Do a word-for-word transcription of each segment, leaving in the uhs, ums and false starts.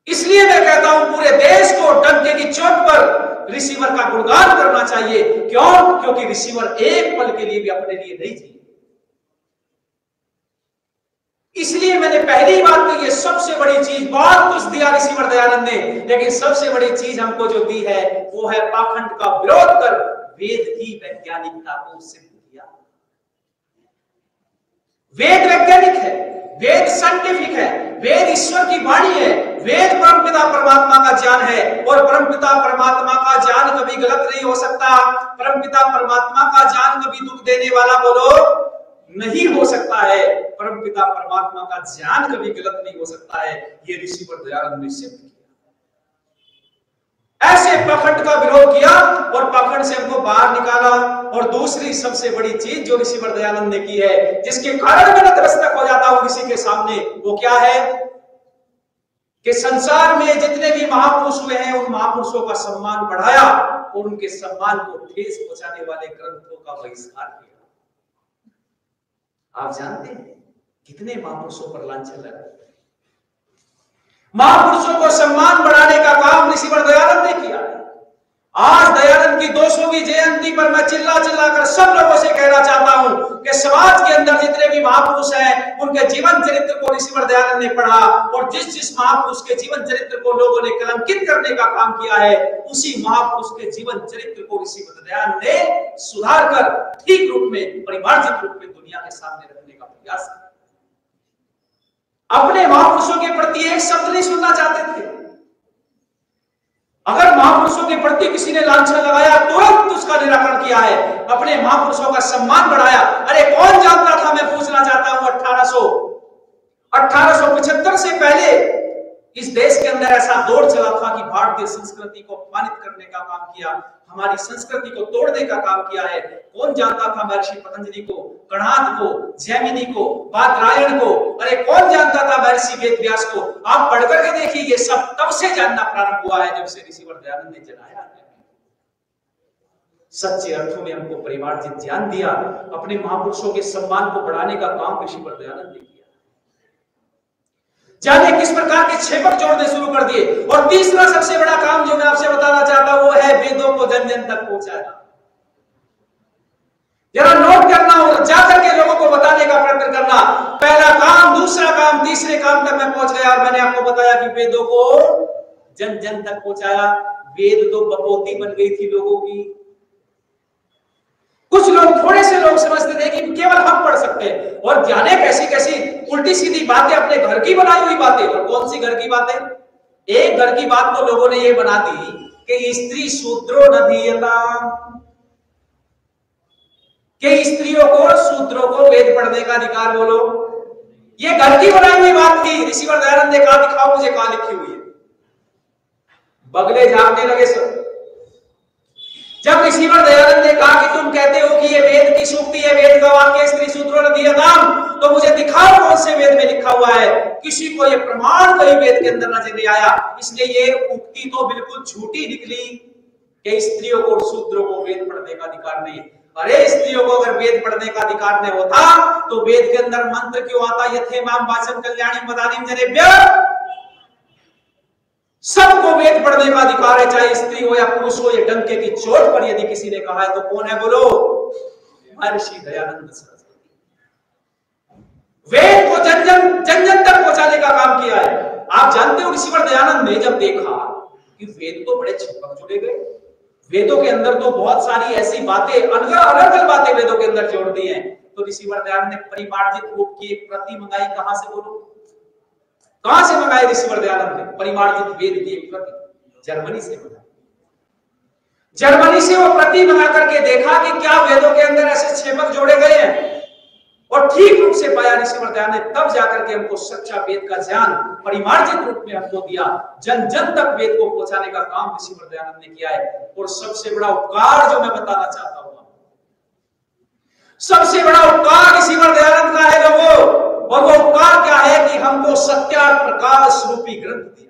इसलिए मैं कहता हूं पूरे देश को डंके की चोट पर रिसीवर का गुणगान करना चाहिए। क्यों? क्योंकि रिसीवर एक पल के लिए भी अपने लिए नहीं थी। इसलिए मैंने पहली बात कही है, सबसे बड़ी चीज, बहुत कुछ दिया रिसीवर दयानंद ने, लेकिन सबसे बड़ी चीज हमको जो दी है वो है पाखंड का विरोध कर वेद की वैज्ञानिकता को सिद्ध किया। वेद वैज्ञानिक है, वेद साइंटिफिक है, वेद ईश्वर की वाणी है, वेद परमपिता परमात्मा का ज्ञान है, और परमपिता परमात्मा का ज्ञान कभी गलत नहीं हो सकता। परमपिता परमात्मा का ज्ञान कभी दुख देने वाला बोलो नहीं हो सकता है। परमपिता परमात्मा का ज्ञान कभी गलत नहीं हो सकता है। ये ऋषिवर दयानंद ने सिद्ध किया। ऐसे पाखंड का विरोध किया और पाखंड से हमको बाहर निकाला। और दूसरी सबसे बड़ी चीज जो ऋषिवर दयानंद ने की है, जिसके कारण मैं नतमस्तक हो जाता हूं ऋषि के सामने, वो क्या है कि संसार में जितने भी महापुरुष हुए हैं उन महापुरुषों का सम्मान बढ़ाया और उनके सम्मान को ठेस पहुंचाने वाले ग्रंथों का बहिष्कार किया। आप जानते हैं कितने महापुरुषों पर लांछन लगा। महापुरुषों को सम्मान बढ़ाने का काम ऋषिवर दयानंद ने किया है। आज दयानंद की दो सौवीं जयंती पर मैं चिल्ला चिल्ला कर सब लोगों से कहना चाहता हूं कि समाज के अंदर जितने भी महापुरुष हैं उनके जीवन चरित्र को ऋषिवर दयानंद ने पढ़ा, और जिस जिस महापुरुष के जीवन चरित्र को लोगों ने कलंकित करने का काम किया है, उसी महापुरुष के जीवन चरित्र को ऋषिवर दयानंद ने सुधार कर ठीक रूप में, परिमार्जित रूप में दुनिया के सामने रखने का प्रयास किया। अपने महापुरुषों के प्रति एक शब्द नहीं सुनना चाहते थे। अगर महापुरुषों के प्रति किसी ने लांछन लगाया तुरंत उसका निराकरण किया है, अपने महापुरुषों का सम्मान बढ़ाया। अरे कौन जानता था, मैं पूछना चाहता हूं, अठारह सौ अठारह सौ पचहत्तर से पहले इस देश के अंदर ऐसा दौर चला था कि भारतीय संस्कृति को अपमानित करने का काम किया, हमारी संस्कृति को तोड़ने का काम किया है। कौन जानता था महर्षि पतंजलि को, कणाद को, जैमिनी को, बादरायण को, अरे कौन जानता था महर्षि वेदव्यास को? आप पढ़ करके देखिए, ये सब तब से जानना प्रारंभ हुआ है जब से ऋषिवर दयानंद ने जनाया है। सच्चे अर्थों में हमको परिमार्जित ज्ञान दिया। अपने महापुरुषों के सम्मान को बढ़ाने का काम ऋषिवर दयानंद ने किया। जाने किस प्रकार के छेपक जोड़ने शुरू कर दिए। और तीसरा सबसे बड़ा काम जो मैं आपसे बताना चाहता हूं वो है वेदों को जन जन तक पहुंचाना। जरा नोट करना और जाकर के लोगों को बताने का प्रयत्न करना। पहला काम, दूसरा काम, तीसरे काम तक मैं पहुंच गया और मैंने आपको बताया कि वेदों को जन जन तक पहुंचाया। वेद तो बपोती बन गई थी लोगों की। कुछ लोग, थोड़े से लोग समझते थे कि केवल हम पढ़ सकते हैं, और जाने कैसी कैसी उल्टी सीधी बातें, अपने घर की बनाई हुई बातें। और कौन सी घर की बातें? एक घर की बात तो लोगों ने ये बना दी कि स्त्री शूद्रो न धीयताम, कि स्त्रियों को, शूद्रों को वेद पढ़ने का अधिकार बोलो। ये घर की बनाई हुई बात थी। ऋषिवर दयानंद ने कहा, दिखाओ मुझे कहां लिखी हुई है। बगले झाड़ने लगे सब। जब ऋषिवर दयानंद ने कहा कि तुम कहते हो कि ये वेद की सूक्ति है, वेद का वाक्य, स्त्री शूद्रो न धीयताम, तो मुझे दिखाओ कौन से वेद में लिखा हुआ है। किसी को ये प्रमाण कहीं वेद के अंदर नजर नहीं आया। इसलिए ये उक्ति तो बिल्कुल झूठी निकली कि स्त्रियों को, शूद्रों को वेद पढ़ने का अधिकार नहीं है। अरे स्त्रियों को अगर वेद पढ़ने का अधिकार नहीं होता तो वेद के अंदर मंत्र क्यों आता? यथे माम वाचन कल्याणी मदानीम जनेभ्यः। सबको वेद पढ़ने का अधिकार है, चाहे स्त्री हो या पुरुष हो। ये डंके की चोट पर यदि किसी ने कहा है तो कौन है बोलो? महर्षि दयानंद सरस्वती। वेद को जन जन जन जन तक पहुंचाने का काम किया है। आप जानते हो ऋषिवर दयानंद ने जब देखा कि वेद तो बड़े छेपक जुड़े गए, वेदों के अंदर तो बहुत सारी ऐसी बातें, अलग अलग बातें वेदों के अंदर जोड़ दी हैं, तो ऋषिवर दयानंद ने परिमार्जित रूप की एक प्रति मंगाई। कहां से बोलो? कहां से मंगाई ऋषिवर दयानंद ने परिमार्जित वेद की एक प्रति? जर्मनी से मंगाई। जर्मनी से वो प्रति मंगा करके देखा कि क्या वेदों के अंदर ऐसे छेपक जोड़े गए हैं, और ठीक रूप से पाया ऋषिवर दयानंद ने। तब जाकर के हमको सच्चा वेद का ज्ञान परिमार्जित रूप में हमको दिया। जन जन तक वेद को पहुंचाने का काम ऋषिवर दयानंद ने किया है। और सबसे बड़ा उपकार जो मैं बताना चाहता हूं, सबसे बड़ा उपकार ऋषिवर दयानंद का है लोगों। और वो उपकार क्या है कि हमको सत्यार्थ प्रकाश रूपी ग्रंथ दिया।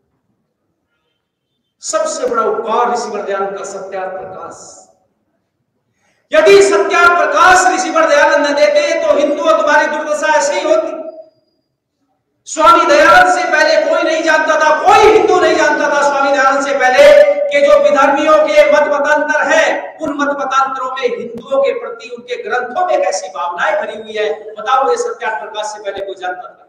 सबसे बड़ा उपकार ऋषिवर दयानंद का सत्यार्थ प्रकाश। यदि सत्यार्थ प्रकाश ऋषिवर दयानंद न देते तो हिंदुओं तुम्हारी दुर्दशा ऐसे ही होती। स्वामी दयानंद से पहले कोई नहीं जानता था, कोई हिंदू नहीं जानता था स्वामी दयानंद से पहले कि जो विधर्मियों के मत मतांतर है, उन मत मतांतरों में हिंदुओं के प्रति उनके ग्रंथों में कैसी भावनाएं भरी हुई है। बताओ, ये सत्यार्थ प्रकाश से पहले कोई जानता था?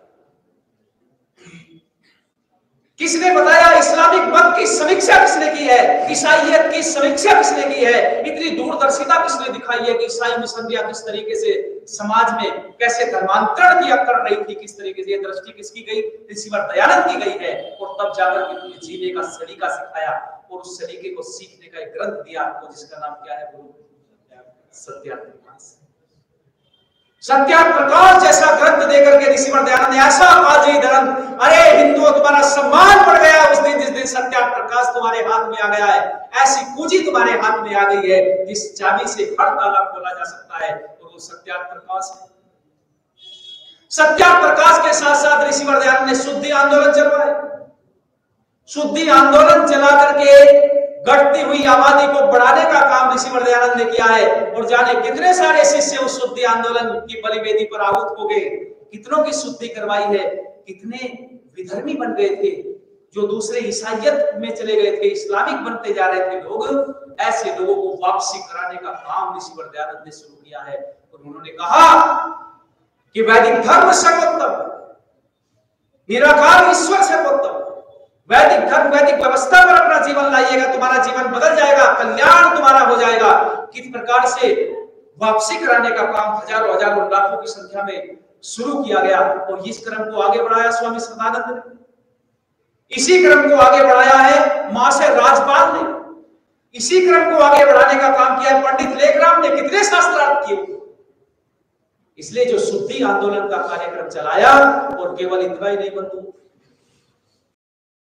किसने बताया? इस्लामिक मत की समीक्षा किसने की है? ईसाइयत की समीक्षा किसने की है? इतनी दूरदर्शिता किसने दिखाई है कि ईसाई मिशनरियां किस तरीके से समाज में कैसे धर्मांतरण किया कर रही थी, किस तरीके से? ये दृष्टि किसकी गई? ऋषिवर दयानंद की गई है। और तब जाकर के उन्हें जीने का सलीका सिखाया और उस सलीके को सीखने का एक ग्रंथ दिया आपको, जिसका नाम क्या है? बोलो, सत्यार्थ प्रकाश। सत्यार्थ प्रकाश जैसा ग्रंथ देकर के ऋषिवर दयानंद ने ऐसा काजी ग्रंथ, अरे हिंदुओं तुम्हारा सम्मान बढ़ गया उस दिन जिस दिन सत्यार्थ प्रकाश तुम्हारे हाथ में आ गया है। ऐसी कुंजी तुम्हारे हाथ में आ गई है जिस चाबी से हर ताला खोला जा सकता है, और वो सत्यार्थ प्रकाश है। सत्यार्थ प्रकाश के साथ साथ ऋषिवर दयानंद ने शुद्धि आंदोलन चलवाए। शुद्धि आंदोलन चला करके घटती हुई आबादी को बढ़ाने का काम ऋषिवर दयानंद ने किया है। और जाने कितने सारे शिष्य उस शुद्धि आंदोलन की बलिवेदी पर आहुत हो गए, कितनों की शुद्धि करवाई है, कितने विधर्मी बन गए थे जो दूसरे ईसाइयत में चले गए थे, इस्लामिक बनते जा रहे थे लोग। ऐसे लोगों को वापसी कराने का काम ऋषिवर दयानंद ने शुरू किया है। और उन्होंने कहा कि वैदिक धर्म सर्वोत्तम, निराकार ईश्वर सर्वोत्तम, वैदिक धर्म वैदिक व्यवस्था पर अपना जीवन लाइएगा, तुम्हारा जीवन बदल जाएगा, कल्याण तुम्हारा हो जाएगा। किस प्रकार से वापसी कराने का काम हजारों हजारों लाखों की संख्या में शुरू किया गया। और इस क्रम को आगे बढ़ाया स्वामी सदानंद ने, इसी क्रम को आगे बढ़ाया है महाशय राजपाल ने, इसी क्रम को आगे बढ़ाने का काम किया है पंडित लेखराम ने। कितने शास्त्रार्थ किए। इसलिए जो शुद्धि आंदोलन का कार्यक्रम चलाया, और केवल इतना ही नहीं बंधु,